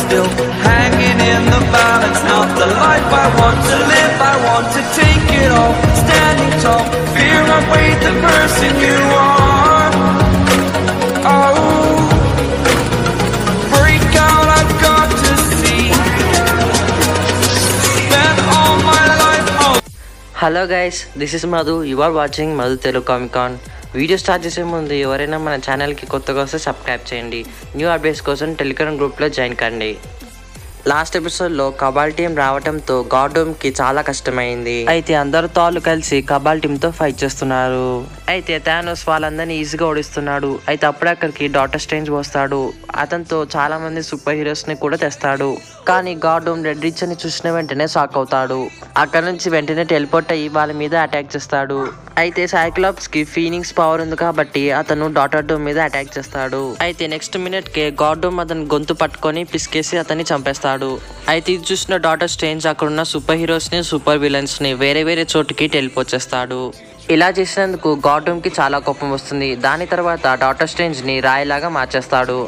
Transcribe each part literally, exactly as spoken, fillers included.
still hanging in the balance. Not the life I want to live, I want to take it all. Standing tall, fear I weighed the person you are. Oh, break out, I've got to see. Spend all my life on. Hello guys, this is Madhu. You are watching Madhu Telugu Comic Con. Video start చేసే ముందు ఎవరైనా మన ఛానల్కి కొత్తగా వస్తే subscribe చేయండి. New updates కోసం Telegram గ్రూప్లో జాయిన్ కండి. లాస్ట్ ఎపిసోడ్లో కబాల్ టీం రావడంతో గార్డోమ్కి చాలా కష్టమైంది. అయితే అందరు తాళ్ళు కలిసి కబాల్ టీంతో ఫైట్ చేస్తున్నారు. అయితే థానోస్ వాళ్ళందరినీ ఈజీగా ఓడిస్తున్నాడు. అయితే అప్పుడు అక్కడికి డాక్టర్ స్ట్రేంజ్ వస్తాడు. అతనితో చాలా మంది సూపర్ హీరోస్ని కూడా తెస్తాడు. కానీ గార్డోమ్ రెడ్ రిచ్ అని చూసిన వెంటనే షాక్ అవుతాడు. అక్కడ నుంచి వెంటనే టెలిపోర్ట్ అయ్యి వాళ్ళ మీద అటాక్ చేస్తాడు. అయితే సైక్లాప్స్ కి ఫీనింగ్స్ పవర్ ఉంది కాబట్టి అతను డాటర్ డోమ్ మీద అటాక్ చేస్తాడు. అయితే నెక్స్ట్ మినిట్ కే గార్డోమ్ అతని గొంతు పట్టుకొని పిసికేసి అతన్ని చంపేస్తాడు. అయితే ఇది చూసిన డాక్టర్ స్ట్రేంజ్ అక్కడ ఉన్న సూపర్ హీరోస్ ని సూపర్ విలన్స్ ని వేరే వేరే చోటుకి టెలిపోర్ట్ చేస్తాడు. ఇలా చేసినందుకు గార్డోమ్ కి చాలా కోపం వస్తుంది. దాని తర్వాత డాక్టర్ స్ట్రేంజ్ ని రాయిలాగా మార్చేస్తాడు.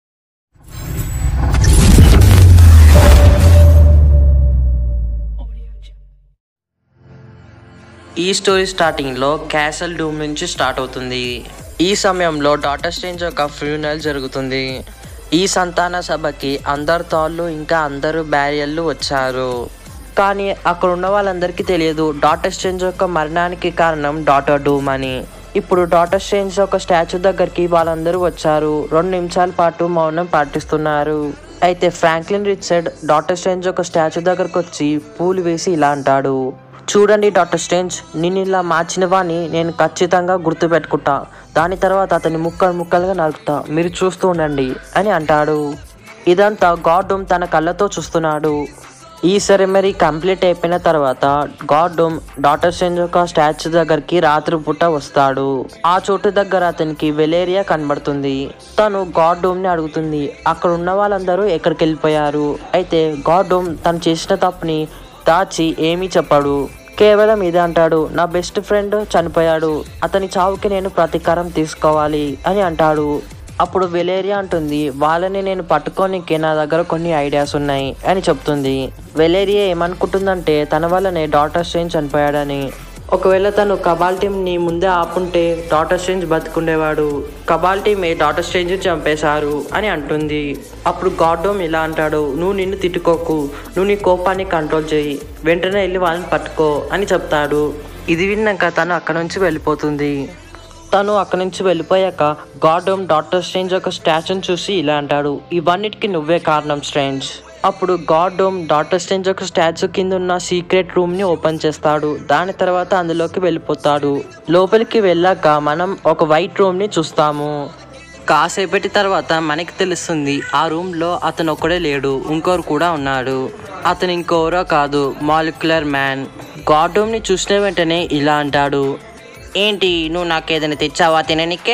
ఈ స్టోరీ స్టార్టింగ్లో క్యాసల్ డూమ్ నుంచి స్టార్ట్ అవుతుంది. ఈ సమయంలో డాక్టర్ స్ట్రేంజ్ యొక్క ఫ్యూనరల్ జరుగుతుంది. ఈ సంతాన సభకి అందరు తాళ్ళు ఇంకా అందరు బ్యారియర్లు వచ్చారు. కానీ అక్కడ ఉన్న వాళ్ళందరికీ తెలియదు డాక్టర్ స్ట్రేంజ్ యొక్క మరణానికి కారణం డాక్టర్ డూమ్ అని. ఇప్పుడు డాక్టర్ స్ట్రేంజ్ యొక్క స్టాచ్యూ దగ్గరికి వాళ్ళందరూ వచ్చారు. రెండు నిమిషాల పాటు మౌనం పాటిస్తున్నారు. అయితే ఫ్రాంక్లిన్ రిచర్డ్ డాక్టర్ స్ట్రేంజ్ యొక్క స్టాచ్యూ దగ్గరకు వచ్చి పూలు వేసి ఇలా అంటాడు, చూడండి డాక్టర్ స్ట్రేంజ్, నేను ఇలా మార్చిన వాడిని నేను ఖచ్చితంగా గుర్తుపెట్టుకుంటా. దాని తర్వాత అతన్ని ముక్కలు ముక్కలుగా నరుకుతా, మీరు చూస్తూ ఉండండి అని అంటాడు. ఇదంతా గార్డోమ్ తన కళ్ళతో చూస్తున్నాడు. ఈ సెరమనీ కంప్లీట్ అయిపోయిన తర్వాత గార్డోమ్ డాక్టర్ స్ట్రేంజ్ యొక్క స్టాచ్యూ దగ్గరికి రాత్రి పూట వస్తాడు. ఆ చోటు దగ్గర అతనికి వెలేరియా కనబడుతుంది. తను గార్డోమ్ ని అడుగుతుంది అక్కడ ఉన్న వాళ్ళందరూ ఎక్కడికి వెళ్ళిపోయారు. అయితే గార్డోమ్ తను చేసిన తప్పుని దాచి ఏమీ చెప్పాడు. కేవలం ఇదే అంటాడు, నా బెస్ట్ ఫ్రెండ్ చనిపోయాడు, అతని చావుకి నేను ప్రతీకారం తీసుకోవాలి అని అంటాడు. అప్పుడు వెలేరియా అంటుంది, వాళ్ళని నేను పట్టుకోనికి నా దగ్గర కొన్ని ఐడియాస్ ఉన్నాయి అని చెప్తుంది. వెలేరియా ఏమనుకుంటుందంటే తన వల్లనే డాక్టర్ స్ట్రేంజ్ చనిపోయాడని. ఒకవేళ తను కబాల్ టీమ్ ని ముందే ఆపుంటే డాక్టర్ స్ట్రేంజ్ బతుకుండేవాడు. కబాల్ టీమే డాక్టర్ స్ట్రేంజ్ చంపేశారు అని అంటుంది. అప్పుడు గార్డోమ్ ఇలా అంటాడు, నువ్వు నిన్ను తిట్టుకోకు, నువ్వు నీ కోపాన్ని కంట్రోల్ చేయి, వెంటనే వెళ్ళి వాళ్ళని పట్టుకో అని చెప్తాడు. ఇది విన్నాక తను అక్కడ నుంచి వెళ్ళిపోతుంది. తను అక్కడి నుంచి వెళ్ళిపోయాక గార్డోమ్ డాక్టర్ స్ట్రేంజ్ యొక్క స్టాచ్యూని చూసి ఇలా అంటాడు, ఇవన్నిటికీ నువ్వే కారణం స్ట్రేంజ్. అప్పుడు గార్డోమ్ డాక్టర్ స్ట్రేంజ్ యొక్క స్టాచ్యూ కింద ఉన్న సీక్రెట్ రూమ్ ని ఓపెన్ చేస్తాడు. దాని తర్వాత అందులోకి వెళ్ళిపోతాడు. లోపలికి వెళ్ళాక మనం ఒక వైట్ రూమ్ ని చూస్తాము. కాసేపటి తర్వాత మనకి తెలుస్తుంది ఆ రూమ్ లో అతను ఒక్కడే లేడు, ఇంకోరు కూడా ఉన్నాడు. అతను ఇంకోరో కాదు, మాలిక్యులర్ మ్యాన్. గార్డోమ్ ని చూసిన వెంటనే ఇలా అంటాడు, ఏంటి నువ్వు నాకేదైనా తెచ్చావా తిననికే?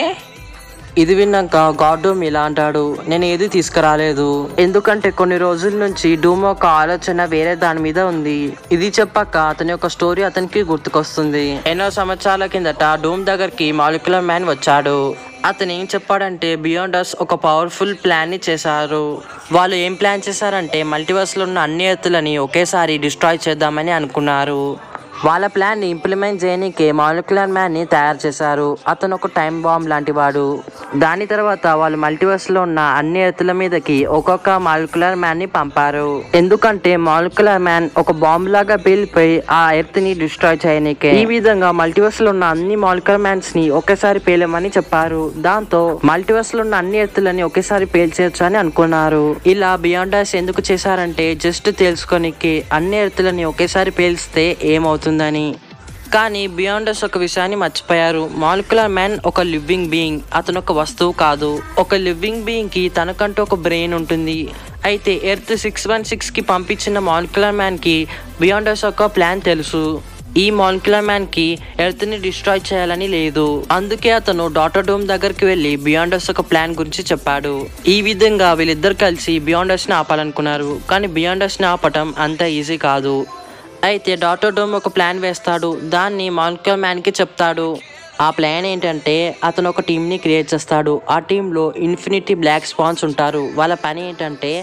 ఇది విన్నాక గార్డోమ్ ఇలా అంటాడు, నేను ఏది తీసుకురాలేదు, ఎందుకంటే కొన్ని రోజుల నుంచి డూమ్ ఒక ఆలోచన వేరే దాని మీద ఉంది. ఇది చెప్పాక అతని యొక్క స్టోరీ అతనికి గుర్తుకొస్తుంది. ఎన్నో సంవత్సరాల కిందట డూమ్ దగ్గరికి మాలిక్యులర్ మ్యాన్ వచ్చాడు. అతను ఏం చెప్పాడంటే బియాండ్ అస్ ఒక పవర్ఫుల్ ప్లాన్ ని చేశారు. వాళ్ళు ఏం ప్లాన్ చేశారంటే మల్టీవర్స్ లో ఉన్న అన్ని ఎత్తులని ఒకేసారి డిస్ట్రాయ్ చేద్దామని అనుకున్నారు. వాళ్ళ ప్లాన్ ని ఇంప్లిమెంట్ చేయడానికి మాలిక్యులర్ మ్యాన్ ని తయారు చేశారు. అతను ఒక టైం బాంబ్ లాంటి వాడు. దాని తర్వాత వాళ్ళు మల్టీవర్స్ లో ఉన్న అన్ని ఎత్తుల మీదకి ఒక్కొక్క మాలిక్యులర్ మ్యాన్ ని పంపారు. ఎందుకంటే మాలిక్యులర్ మ్యాన్ ఒక బాంబ్ లాగా పేలిపోయి ఆ ఎర్త్ ని డిస్ట్రాయ్ చేయనీకే. ఈ విధంగా మల్టీవర్స్ లో ఉన్న అన్ని మాలిక్యులర్ మ్యాన్స్ ని ఒకేసారి పేలమని చెప్పారు. దాంతో మల్టీవర్స్ లో ఉన్న అన్ని ఎత్తులని ఒకేసారి పేల్చేయచ్చు అని అనుకున్నారు. ఇలా బియాండ్ అస్ ఎందుకు చేశారంటే జస్ట్ తెలుసుకోనికి అన్ని ఎత్తులని ఒకేసారి పేల్స్తే ఏమవుతుంది ని. కానీ బియాండ్ అస్ ఒక విషయాన్ని మర్చిపోయారు. మాలిక్యులర్ మ్యాన్ ఒక లివింగ్ బీయింగ్, అతను ఒక వస్తువు కాదు. ఒక లివింగ్ బీయింగ్ కి తనకంటూ ఒక బ్రెయిన్ ఉంటుంది. అయితే ఎర్త్ సిక్స్ వన్ సిక్స్ కి పంపించిన మాలిక్యులర్ మ్యాన్ కి బియాండ్ అస్ ఒక ప్లాన్ తెలుసు. ఈ మాలిక్యులర్ మ్యాన్ కి ఎర్త్ ని డిస్ట్రాయ్ చేయాలని లేదు. అందుకే అతను డాక్టర్ డూమ్ దగ్గరికి వెళ్లి బియాండ్ అస్ ఒక ప్లాన్ గురించి చెప్పాడు. ఈ విధంగా వీళ్ళిద్దరు కలిసి బియాండ్ అస్ ని ఆపాలనుకున్నారు. కానీ బియాండ్ అస్ ని ఆపటం అంత ఈజీ కాదు. అయితే డాక్టర్ డూమ్ ఒక ప్లాన్ వేస్తాడు. దాన్ని మాలిక్యులర్ మ్యాన్ కి చెప్తాడు. ఆ ప్లాన్ ఏంటంటే అతను ఒక టీంని క్రియేట్ చేస్తాడు. ఆ టీంలో ఇన్ఫినిటీ బ్లాక్ స్పాన్స్ ఉంటారు. వాళ్ళ పని ఏంటంటే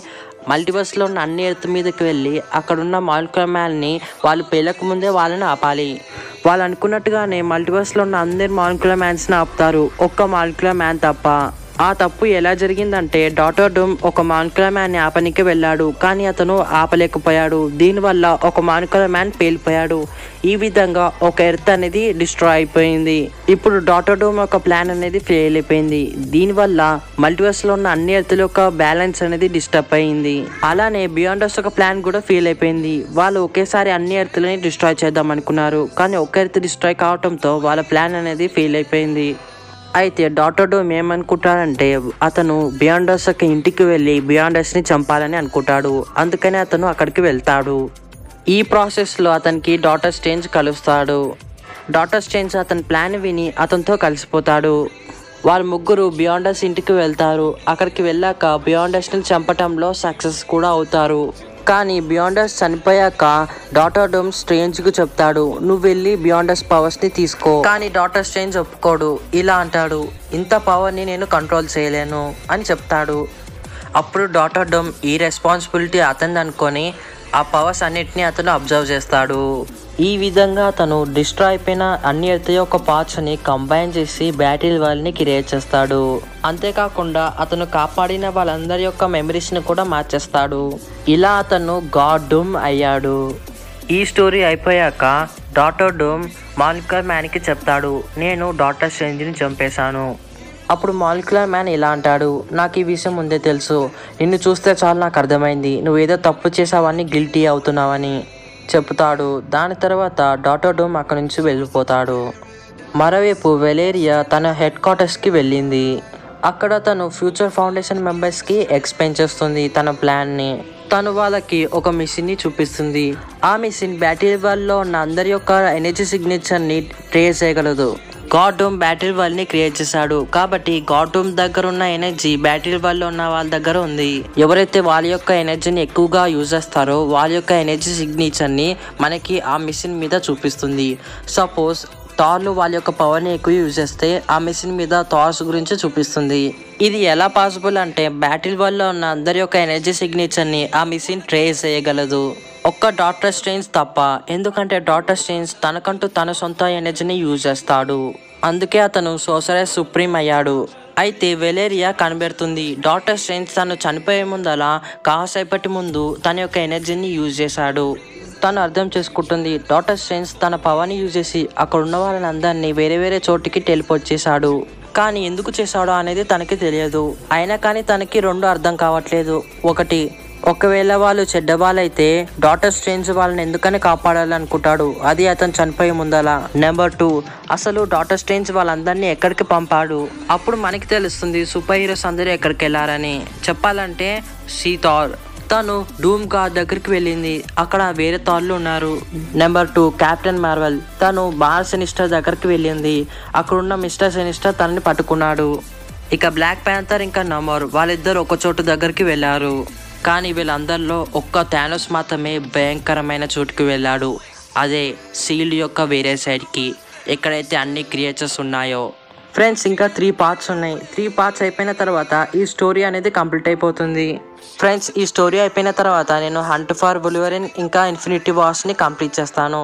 మల్టీవర్స్లో ఉన్న అన్ని ఎర్త్ మీదకి వెళ్ళి అక్కడున్న మాలిక్యులర్ మ్యాన్ని వాళ్ళు పేలక ముందే వాళ్ళని ఆపాలి. వాళ్ళు అనుకున్నట్టుగానే మల్టీవర్స్లో ఉన్న అందరి మాలిక్యులర్ మ్యాన్స్ని ఆపుతారు, ఒక్క మాలిక్యులర్ మ్యాన్ తప్ప. ఆ తప్పు ఎలా జరిగిందంటే డాక్టర్ డూమ్ ఒక మాలిక్యులర్ మ్యాన్ని ఆపనికి వెళ్ళాడు, కానీ అతను ఆపలేకపోయాడు. దీనివల్ల ఒక మాలిక్యులర్ మ్యాన్ పేలిపోయాడు. ఈ విధంగా ఒక ఎర్త్ అనేది డిస్ట్రాయ్ అయిపోయింది. ఇప్పుడు డాక్టర్ డూమ్ యొక్క ప్లాన్ అనేది ఫెయిల్ అయిపోయింది. దీనివల్ల మల్టీవర్స్లో ఉన్న అన్ని ఎర్త్ల యొక్క బ్యాలెన్స్ అనేది డిస్టర్బ్ అయింది. అలానే బియాండర్స్ యొక్క ప్లాన్ కూడా ఫెయిల్ అయిపోయింది. వాళ్ళు ఒకేసారి అన్ని ఎర్త్లని డిస్ట్రాయ్ చేద్దాం అనుకున్నారు, కానీ ఒక ఎర్త్ డిస్ట్రాయ్ కావడంతో వాళ్ళ ప్లాన్ అనేది ఫెయిల్ అయిపోయింది. అయితే డాక్టర్ డూమ్ ఏమనుకుంటాడంటే అతను బియాండర్స్ యొక్క ఇంటికి వెళ్ళి బియాండర్స్ని చంపాలని అనుకుంటాడు. అందుకని అతను అక్కడికి వెళ్తాడు. ఈ ప్రాసెస్లో అతనికి డాక్టర్ స్ట్రేంజ్ కలుస్తాడు. డాక్టర్ స్ట్రేంజ్ అతని ప్లాన్ విని అతనితో కలిసిపోతాడు. వాళ్ళ ముగ్గురు బియాండర్స్ ఇంటికి వెళ్తారు. అక్కడికి వెళ్ళాక బియాండర్స్ని చంపటంలో సక్సెస్ కూడా అవుతారు. కానీ బియాండర్స్ చనిపోయాక డాక్టర్ డూమ్ స్ట్రేంజ్కు చెప్తాడు, నువ్వు వెళ్ళి బియాండర్స్ పవర్స్ని తీసుకో. కానీ డాక్టర్ స్ట్రేంజ్ ఒప్పుకోడు. ఇలా అంటాడు, ఇంత పవర్ని నేను కంట్రోల్ చేయలేను అని చెప్తాడు. అప్పుడు డాక్టర్ డూమ్ ఈ రెస్పాన్సిబిలిటీ అతను అనుకొని ఆ పవర్స్ అన్నిటిని అతను అబ్జర్వ్ చేస్తాడు. ఈ విధంగా అతను డిస్ట్రాయ్ అయిపోయిన అన్ని ఎర్త్ యొక్క పార్ట్స్ని కంబైన్ చేసి బ్యాటిల్ వరల్డ్ని క్రియేట్ చేస్తాడు. అంతేకాకుండా అతను కాపాడిన వాళ్ళందరి యొక్క మెమరీస్ని కూడా మార్చేస్తాడు. ఇలా అతను గాడ్ డూమ్ అయ్యాడు. ఈ స్టోరీ అయిపోయాక డాక్టర్ డూమ్ మాలిక్యులర్ మ్యాన్కి చెప్తాడు, నేను డాక్టర్ స్ట్రేంజ్ని చంపేశాను. అప్పుడు మాలిక్యులర్ మ్యాన్ ఇలా అంటాడు, నాకు ఈ విషయం ముందే తెలుసు, నిన్ను చూస్తే చాలు నాకు అర్థమైంది, నువ్వు ఏదో తప్పు చేసావని గిల్టీ అవుతున్నావని చెప్తాడు. దాని తర్వాత డాక్టర్ డూమ్ అక్కడి నుంచి వెళ్ళిపోతాడు. మరోవైపు వెలేరియా తన హెడ్ క్వార్టర్స్కి వెళ్ళింది. అక్కడ తను ఫ్యూచర్ ఫౌండేషన్ మెంబర్స్కి ఎక్స్ప్లెయిన్ చేస్తుంది తన ప్లాన్ని. తను వాళ్ళకి ఒక మిషన్ని చూపిస్తుంది. ఆ మిషన్ బ్యాటిల్ వరల్డ్లో ఉన్న అందరి యొక్క ఎనర్జీ సిగ్నేచర్ని ట్రేస్ చేయగలదు. గాడ్ డూమ్ బ్యాటిల్ వరల్డ్ ని క్రియేట్ చేశాడు కాబట్టి గాడ్ డూమ్ దగ్గర ఉన్న ఎనర్జీ బ్యాటిల్ వరల్డ్ లో ఉన్న వాళ్ళ దగ్గర ఉంది. ఎవరైతే వాళ్ళ యొక్క ఎనర్జీని ఎక్కువగా యూజ్ చేస్తారో వాళ్ళ యొక్క ఎనర్జీ సిగ్నేచర్ ని మనకి ఆ మిషన్ మీద చూపిస్తుంది. సపోజ్ థార్లు వాళ్ళ యొక్క పవర్ని ఎక్కువ యూజ్ చేస్తే ఆ మిషన్ మీద థార్స్ గురించి చూపిస్తుంది. ఇది ఎలా పాసిబుల్ అంటే బ్యాటిల్ వరల్డ్ లో ఉన్న అందరి యొక్క ఎనర్జీ సిగ్నేచర్ ని ఆ మిషన్ ట్రేస్ చేయగలదు, ఒక్క డాక్టర్ స్ట్రేంజ్ తప్ప. ఎందుకంటే డాక్టర్ స్ట్రేంజ్ తనకంటూ తన సొంత ఎనర్జీని యూజ్ చేస్తాడు. అందుకే అతను సోసరస్ సుప్రీం అయ్యాడు. అయితే వెలేరియా కనిపెడుతుంది డాక్టర్ స్ట్రేంజ్ తను చనిపోయే ముందలా కాసేపటి ముందు తన యొక్క ఎనర్జీని యూజ్ చేశాడు. తను అర్థం చేసుకుంటుంది డాక్టర్ స్ట్రేంజ్ తన పవర్ని యూజ్ చేసి అక్కడ ఉన్న వాళ్ళని అందరినీ వేరే వేరే చోటికి టెలిపోర్ట్ చేశాడు. కానీ ఎందుకు చేశాడో అనేది తనకి తెలియదు. అయినా కానీ తనకి రెండు అర్థం కావట్లేదు. ఒకటి, ఒకవేళ వాళ్ళు చెడ్డవాళ్ళైతే డాక్టర్ స్ట్రేంజ్ వాళ్ళని ఎందుకని కాపాడాలనుకుంటాడు, అది అతను చనిపోయే ముందలా. నెంబర్ టూ, అసలు డాక్టర్ స్ట్రేంజ్ వాళ్ళందరినీ ఎక్కడికి పంపాడు. అప్పుడు మనకి తెలుస్తుంది సూపర్ హీరోస్ అందరూ ఎక్కడికి వెళ్ళారని. చెప్పాలంటే సీ థార్ తను డూమ్ గాడ్ దగ్గరికి వెళ్ళింది, అక్కడ వేరే థార్లు ఉన్నారు. నెంబర్ టూ, కెప్టెన్ మార్వెల్ తను బార్ సినిస్టర్ దగ్గరికి వెళ్ళింది, అక్కడున్న మిస్టర్ సినిస్టర్ తనని పట్టుకున్నాడు. ఇక బ్లాక్ ప్యాంథర్ ఇంకా నమోర్ వాళ్ళిద్దరు ఒక చోటు దగ్గరికి వెళ్ళారు. కానీ వీళ్ళందరిలో ఒక్క థానోస్ మాత్రమే భయంకరమైన చోటుకి వెళ్ళాడు, అదే సీల్డ్ యొక్క వేరే సైడ్కి, ఎక్కడైతే అన్ని క్రియేచర్స్ ఉన్నాయో. ఫ్రెండ్స్ ఇంకా త్రీ పార్ట్స్ ఉన్నాయి. త్రీ పార్ట్స్ అయిపోయిన తర్వాత ఈ స్టోరీ అనేది కంప్లీట్ అయిపోతుంది. ఫ్రెండ్స్ ఈ స్టోరీ అయిపోయిన తర్వాత నేను హంట్ ఫర్ వోల్వరిన్ ఇంకా ఇన్ఫినిటీ వార్స్ని కంప్లీట్ చేస్తాను.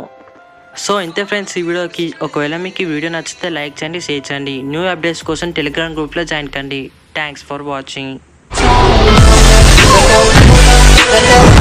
సో ఇంతే ఫ్రెండ్స్ ఈ వీడియోకి. ఒకవేళ మీకు ఈ వీడియో నచ్చితే లైక్ చేయండి, షేర్ చేయండి. న్యూ అప్డేట్స్ కోసం టెలిగ్రామ్ గ్రూప్లో జాయిన్ కండి. Thanks for watching.